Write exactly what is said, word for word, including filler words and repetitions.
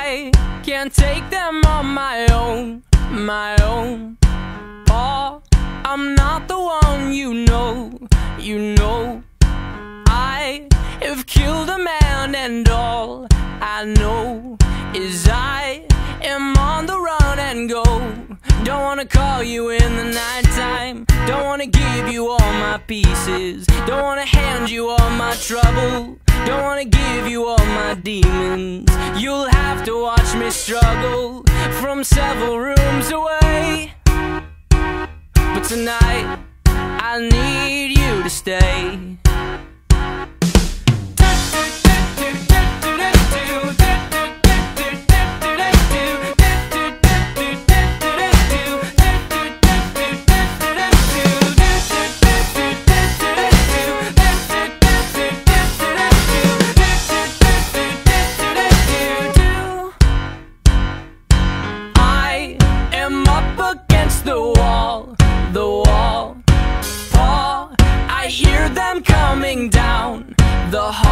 I can't take them on my own, my own. Oh, I'm not the one, you know, you know. I have killed a man and all I know is I am on the run and go. Don't wanna call you in the nighttime, don't wanna give you all my pieces, don't wanna hand you all my trouble, don't wanna give you all my demons. You'll have to watch me struggle from several rooms away. But tonight I need you to stay. The wall, the wall, Paul, I hear them coming down the hall.